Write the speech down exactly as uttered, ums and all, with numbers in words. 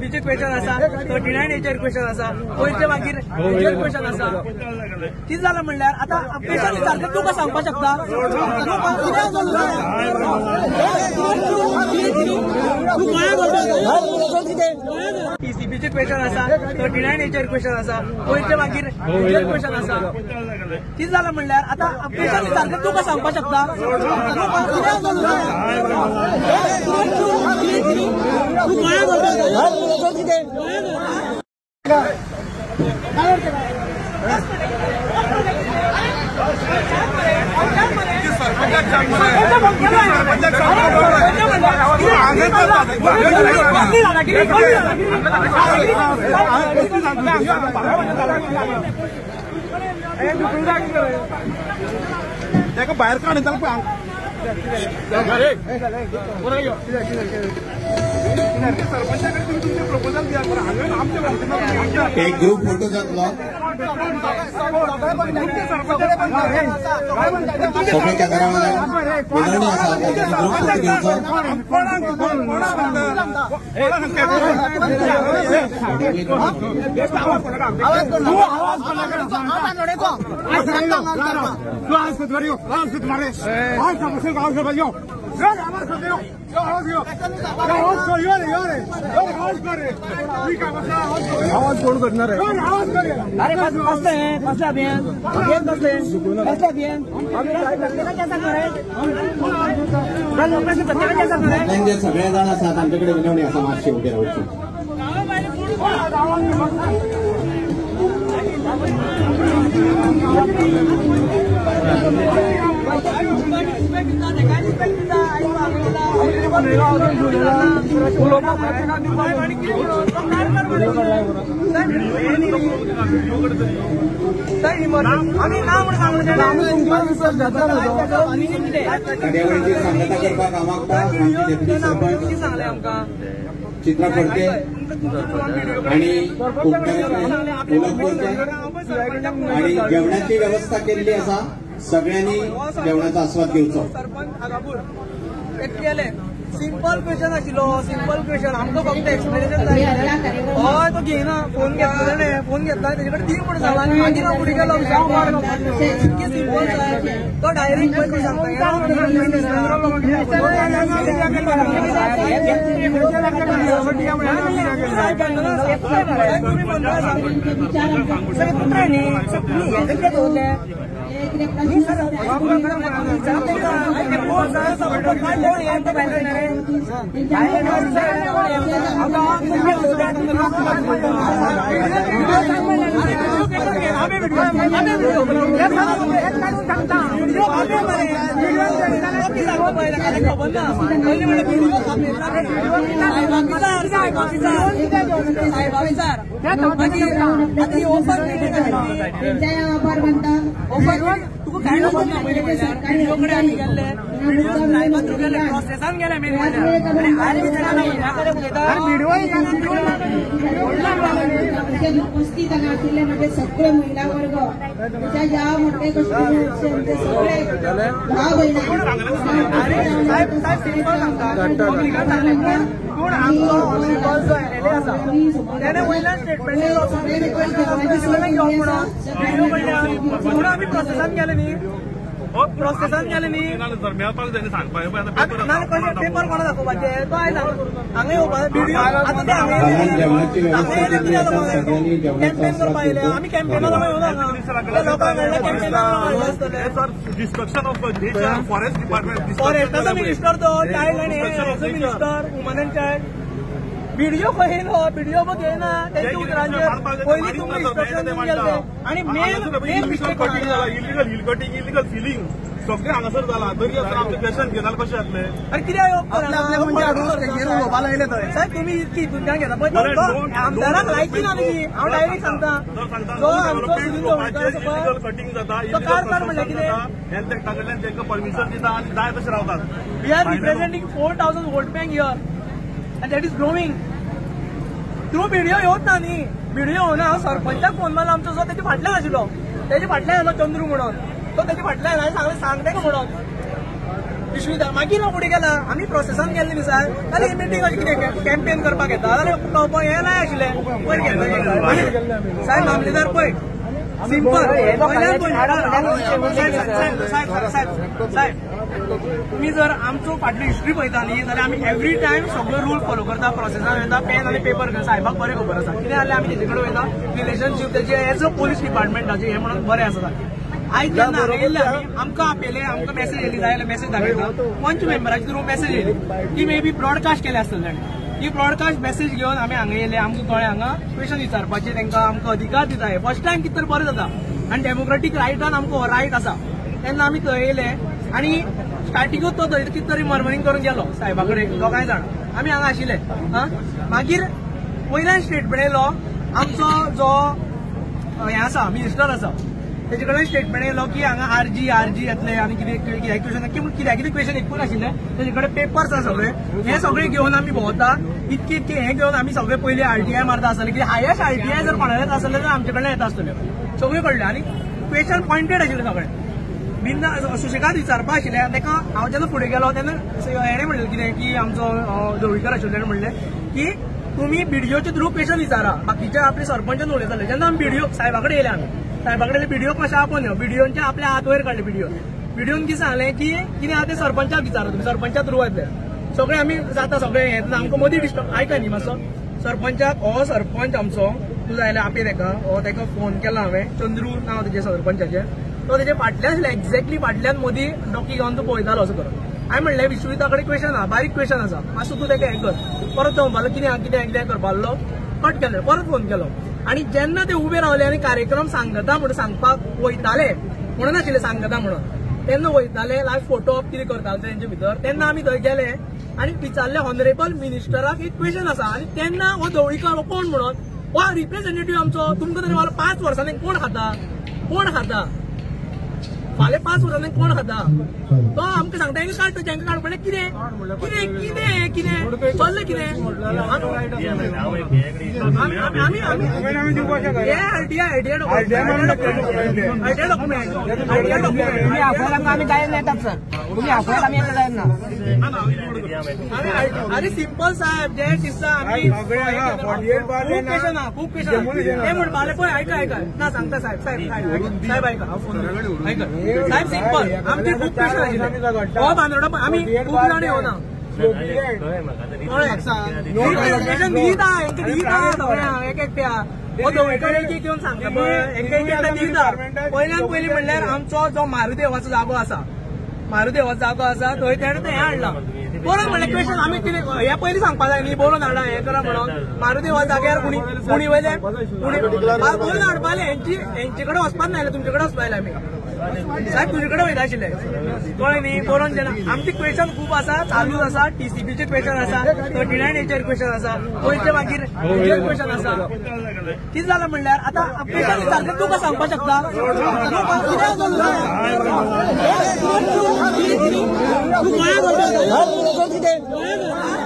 पीसीबीचे question आसा, thirty nine एचर question आसा, वयरचे मागीर एचर क्वेश्चन आसा. कितें जालां म्हणल्यार आतां पेशंट सारकें तुका सांगपाक शकता पीसीबीचे क्वेश्चन आसा, थर्टी नायन एचर क्वेश्चन आसा, वयरचे मागीर एचर क्वेश्चन आसा. कितें जालां म्हणल्यार आतां पेशंट सारकें तुका सांगपाक शकता बाहेर काढ एक ग्रुप फोटो जातलो सोफ्याच्या घरामध्ये विनवणी आसा ग्रुप फोटो घेवचो आवाज कोण करणार आहे? अरे कसले कसले अभियान कसले कसले अभियान जे सगळे जण आसात आमच्याकडे विनवणी आसा मातशी उभी रावची. कार्यावळीची सांगता करपाक आमकां आमचे डेप्युटी सरपंच चित्रा फडके आणि उलमपूरचे आणि जेवणाची व्यवस्था केलेली आसा. सगळ्यांनी जेवणाचा आस्वाद घेवचो. सिंपल क्वेश्चन आशिल्लो, सिंपल क्वेश्चन आमकां फक्त एक्सप्लेनेशन जाय. हय तो घेयना, फोन घेतला ताणें, फोन घेतला तेजे कडेन दी म्हणून सांगला आनी मागीर हांव फुडें गेलो इतकें सिंपल जाय. तो डायरेक्ट पळय सांगता प्रोसेसान गेले मेन उपस्थित आशिल्ले म्हणजे सगळे महिला वर्ग त्याच्या या मोठे सगळे भाव आम्ही प्रोसेसान गेले न्ही प्रोसेसान गेले न्ही पेपर कोणा दाखोवपाचे तो आयला हांगा येवपाक व्हिडिओ आतां कॅम्पेन करपा येयले आमी कॅम्पेना लागून येवना लोकांक destruction of nature forest department फॉरेस्टाचो मिनिस्टर तो चायल्ड आनी health minister woman and child video खंय येयलो व्हिडिओ बघ येना तेंच्या उतरांचेर पयलीं तुमकां इन्स्ट्रक्शन दिवन गेले आनी main main mistake illegal hill cutting illegal filling सगळे हांगासर जाला तरी आतां आमचे पेशंट घेनाल कशे जातले अरे कित्याक उलोवपा लायले थंय साहेब तुमी इतकी हितून घेता पळय आमदाराक लायकी ना न्ही हांव डायरेक्ट सांगता जो आमचो इलिगल कटिंग जाता इलिगल म्हणल्यार कितें हेल्थ एक्टा कडल्यान तांकां परमिशन दिता आनी जाय तशें रावतात. We are representing four thousand vote bank here and that is growing. Through video येवच ना न्ही व्हिडिओ येवना हांव सरपंचाक फोन मारलो आमचो जो तेच्या फाटल्यान आशिल्लो तेच्या फाटल्यान आयलो चंद्रू म्हणून तो तेच्या फाटल्यान हांवें सांगलें सांग तेका म्हणून विश्विता मागीर हांव फुडें गेला आमी प्रोसेसान गेल्ले न्ही सर जाल्यार ही मिटींग अशें कितें कॅम्पेन करपाक येता जाल्यार तो हें नाय आशिल्लें पयर घेता साहेब मामलेदार पळय सिंपल साहेब तुम्ही जर आमचो फाटली हिस्ट्री पळयता न्ही जाल्यार आमी एवरी टायम सगळो रूल फॉलो करता प्रोसेसान वयता पेन आनी पेपर घेवन साहेबाक बरें खबर आसा कितें जाल्यार आमी तेजे कडेन वयता रिलेशनशीप तेजे एज अ पुलीस डिपार्टमेंटाचे हे म्हणून बरें आसा आयज जेन्ना हांगा येयल्ले आमी आमकां आपयले आमकां मेसेज येयली जाय जाल्यार मेसेज धाडटा पंच मेंबराच्या थ्रू मेसेज येयली ती मे बी ब्रॉडकास्ट केले आसतले ताणें ही ब्रॉडकास्ट मेसेज घेवन आमी हांगा येयले आमकां कळ्ळें हांगा क्वेश्चन विचारपाचे तांकां आमकां अधिकार दिता हे फर्स्ट टायम कितें तर बरें जाता आनी डेमोक्रेटीक रायटान आमकां हो रायट आसा तेन्ना आमी थंय येयले आनी स्टार्टिंगूच तो थंय कितें तरी मर्मरींग करून गेलो साहेबा कडेन दोगांय जाण आमी हांगा आशिल्ले हा मागीर वयल्यान स्टेटमेंट येयलो आमचो जो हें आसा मिनिस्टर आसा तेजे कडेन स्टेटमेंट येयलो की हांगा आरजी आरजी येतले आनी कितें कित्याक क्वेश्चन कित्याक कितें क्वेश्चन एकूच आशिल्ले तेजे कडेन पेपर्स आसा सगळे हे सगळे घेवन आमी भोंवता इतके इतके हे घेवन आमी सगळे पयलीं आरटीआय मारता आसतले कित्याक हायेस्ट आरटीआय जर कोणाले येता आसतले जाल्यार आमचे कडल्यान येता आसतल्यो सगळे कळ्ळें आनी क्वेश्चन पॉयंटेड आशिल्ले सगळे बिंदा सुशेगाद विचारपा आशिल्ले ताका हांव जेन्ना फुडें गेलो तेन्ना हेणें म्हणलें कितें की आमचो जवळीकर आशिल्ले म्हणलें की तुमी बिडिओच्या थ्रू क्वेश्चन विचारा बाकीचे आपले सरपंचान उलयताले जेन्ना आमी बिडिओ साहेबा कडेन येयले आमी साहेबा कडेन बिडिओ कशें आपोवन बिडिओचे आपल्या हात वयर काडले बिडिओ बिडिओन कितें सांगलें की कितें आहा तें सरपंचाक विचारा तुमी सरपंचा थ्रू येतले सगळे आमी जाता सगळे हें आमकां मदीं डिस्टर्ब आयका न्ही मातसो सरपंचाक हो सरपंच आमचो तूं जाय जाल्यार आपय ताका हो ताका फोन केला हांवें चंद्रू नांव तेजे सरपंचाचें तो तेजे फाटल्यान आसले एक्झॅक्टली फाटल्यान मदीं डॉकी घेवन तूं पळयतालो असो करून हांवें म्हणलें विश्विता कडेन क्वेश्चन आहा बारीक क्वेश्चन आसा मातसो तूं ताका हें कर परत तो म्हणपालो कितें कितें कितें करपालो कट केलें परत फोन केलो आनी जेन्ना ते उबे रावले आनी कार्यक्रम सांगता म्हणून सांगपाक वयताले म्हणून आशिल्ले सांगता म्हणून तेन्ना वयताले लायव्ह फोटो ऑफ कितें करताले तेंचे भितर तेन्ना आमी थंय गेले आनी विचारले ऑनरेबल मिनिस्टराक एक क्वेश्चन आसा आनी तेन्ना हो धवळीकर कोण म्हणून हो रिप्रेझेंटेटिव्ह आमचो तुमकां तरी मला पांच वर्सांनी कोण खाता कोण खाता फाल्यां पांच वर्सांनी कोण खाता तो आमकां सांगता हेंका काड तेंका काड म्हणलें कितें कितें कितें कितें चल्लें कितें आमी आमी हे RTI RTI document RTI document RTI document तुमी आफोलाक आमी जायना येतात सर तुमी आफोलाक आमी येता जायना अरे सिंपल साहेब जे दिसता आमी खूब क्वेश्चन आहा खूब क्वेश्चन ते म्हणपाले पळय आयका आयका ना सांगता साहेब साहेब साहेब आयका हांव फोन आयका साहेब सिंपल आमचे खूब क्वेश्चन आशिल्ले हो बांदोडा आमी खूब जाण येवना दिता हेंका दिता सगळ्यांक एक एकट्या हो धवळीकर एक एक घेवन सांगता पळय हेंका एक एकट्या दिता पयल्यान पयलीं म्हणल्यार आमचो जो मारुदेवाचो जागो आसा मारुदेवाचो जागो आसा थंय तेणें तें हें हाडलां बरोवन म्हणलें क्वेश्चन आमी कितें हे पयलीं सांगपा जाय न्ही बरोवन हाडा हें करा म्हणून मारुदेवा जाग्यार कुणी कुणी वयले कुणी बरोवन हाडपाले हेंची हेंचे कडेन वचपाक नायले तुमचे कडेन वचपाक आयले आमी साहेब तुजे कडेन वयता आशिल्ले कळ्ळें न्ही बरोवन जेन्ना आमचे क्वेश्चन खूब आसा चालूच आसा टीसीपीचे क्वेश्चन आसा थर्टी नायन एचेर क्वेश्चन आसा गोंयचे मागीर हेचेर क्वेश्चन आसा कितें जालां म्हणल्यार आतां क्वेश्चन विचारता तुका सांगपाक शकता तूं गोंयांत